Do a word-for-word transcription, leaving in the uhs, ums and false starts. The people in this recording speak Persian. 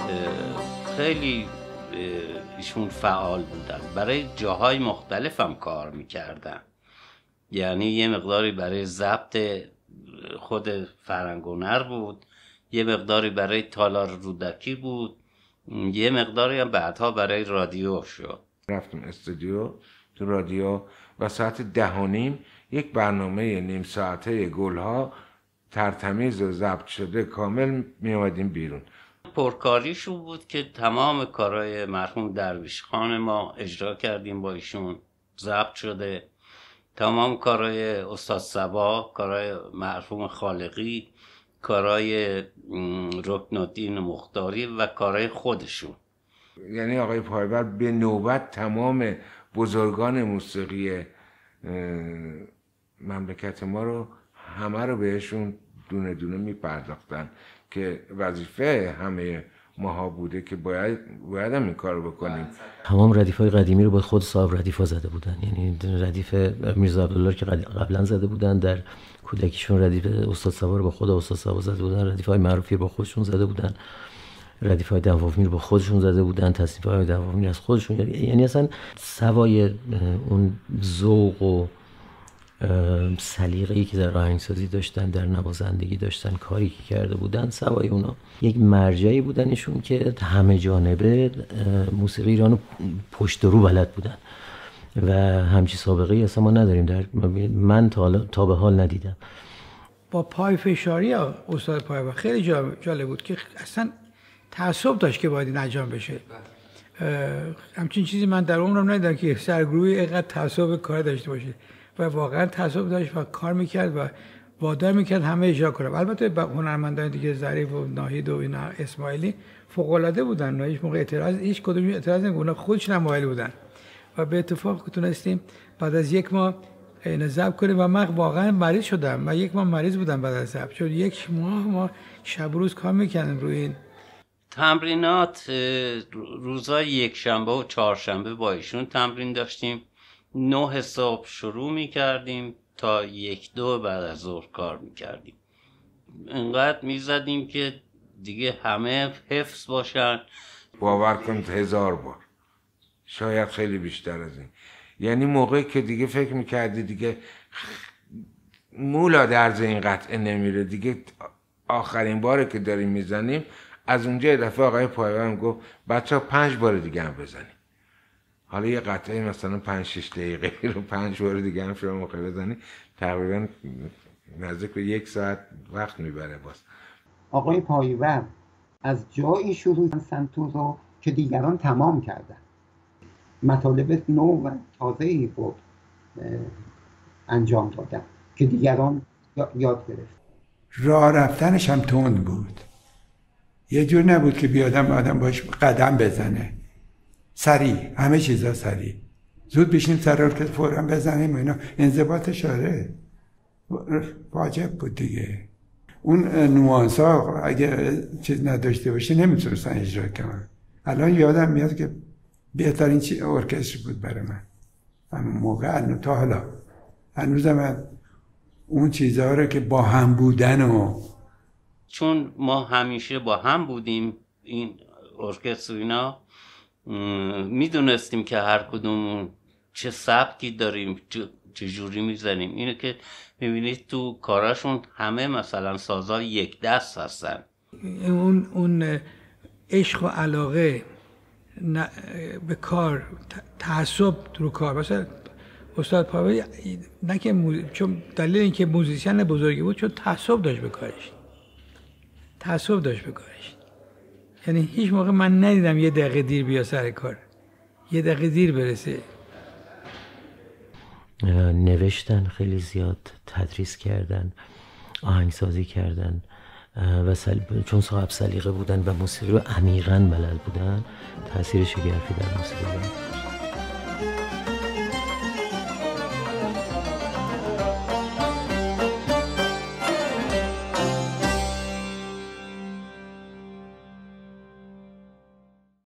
خیلی ایشون فعال بودن، برای جاهای مختلف هم کار میکردن. یعنی یه مقداری برای ضبط خود فرهنگ و هنر بود، یه مقداری برای تالار رودکی بود، یه مقداری هم بعدها برای رادیو شد. رفتم استودیو تو رادیو و ساعت ده و نیم یک برنامه نیم ساعته گلها ترتمیز و ضبط شده کامل می اومدیم بیرون. پرکاریشون بود که تمام کارهای مرحوم درویش خان ما اجرا کردیم با ایشون، ضبط شده. تمام کارهای استاد صبا، کارهای مرحوم خالقی، کارهای رکن الدین مختاری و کارهای خودشون. یعنی آقای پایور به نوبت تمام بزرگان موسیقی مملکت ما رو همه رو بهشون دونه دونه می پرداختن که وظیفه همه ماها بوده که باید باید هم این کار رو بکنیم. تمام ردیف‌های قدیمی رو با خود صاحب ردیف‌ها زده بودن، یعنی ردیف میرزا عبدالله که قبلا زده بودن، در کودکیشون ردیف استاد صبا رو با خود استاد صبا زده بودن، ردیف‌های معروفی با خودشون زده بودن، ردیف‌های دوامیر با خودشون زده بودن، تصنیف‌های دوامیر از خودشون، یعنی اصلا سوای اون ذوق و سلیقه‌ای که در آهنگسازی داشتن، در نوازندگی داشتن، کاری که کرده بودن، سوای اونا یک مرجعی بودن ایشون که همه جانبه موسیقی ایرانو پشت رو بلد بودن و همچی سابقه ای اصلا ما نداریم، در من تا, تا به حال ندیدم. با پای فشاری استاد پایور خیلی جالب بود که اصلا تعصب داشت که باید این انجام بشه. همچین چیزی من در عمرم ندیدم که سرگروهی اینقدر تعصب کار داشته باشه و واقعا تعصب داشت و کار میکرد و وادار میکرد همه اجرا کنن. البته هنرمندان دیگه ظریف و ناهید و اینا اسماعیلی فوق العاده بودن، هیچ موقع اعتراض هیچ کدوم اعتراض نمی‌کردن، خودشون هم مایل بودن و به اتفاق تونستیم بعد از یک ماه این ضبط کنیم و من واقعا مریض شدم. من یک ماه مریض بودم بعد از ضبط، چون یک ماه ما شب روز کار میکردیم روی این تمرینات. روزای یک شنبه و چهارشنبه با ایشون تمرین داشتیم، نه صبح شروع میکردیم تا یک دو بعد از ظهر کار میکردیم. انقدر میزدیم که دیگه همه حفظ باشن. باور کنید هزار بار، شاید خیلی بیشتر از این. یعنی موقعی که دیگه فکر میکردی دیگه مولا درز این قطعه نمیره، دیگه آخرین باره که داریم میزنیم، از اونجا یه دفعه آقای پایور گفت بچه ها پنج بار دیگه هم بزنیم. حالا یه قطعه مثلا پنج شش دقیقه رو پنج بار دیگه هم شما موقع بزنی، تقریبا نزدیک به یک ساعت وقت میبره. باز آقای پایور از جایی شروع سنتور رو که دیگران تمام کردن، مطالب نو و تازه‌ای رو انجام دادن که دیگران یاد گرفت. راه رفتنش هم تند بود، یه جور نبود که بیادم آدم باش قدم بزنه، سریع، همه چیزا سریع، زود بشیم سر ارکستر فوراً بزنیم و اینا. انضباطش آره واجب بود دیگه. اون نوانس ها اگه چیز نداشته باشه نمیتونستن اجرا کنن. الان یادم میاد که بهترین چی ارکستر بود برای من همون موقع تا حالا. هنوزم اون چیزها رو که با هم بودن و چون ما همیشه با هم بودیم این ارکستر اینا، میدونستیم که هر کدوم چه سبکی داریم، چه جوری میزنیم. اینه که میبینید تو کاراشون همه مثلا سازا یک دست هستن. اون اون عشق و علاقه به کار، تعصب رو کار. مثلا استاد پایور نه که موز... چون دلیل اینکه موزیسین بزرگی بود چون تعصب داشت به کارش، تعصب داشت به کارش. یعنی هیچ موقع من ندیدم یه دقیقه دیر بیا سر کار، یه دقیقه دیر برسه. نوشتن خیلی زیاد، تدریس کردن، آهنگسازی کردن و سل... چون صاحب سلیقه بودن و موسیقی رو عمیقاً بلد بودن، تأثیر شگرفی در موسیقی داشت.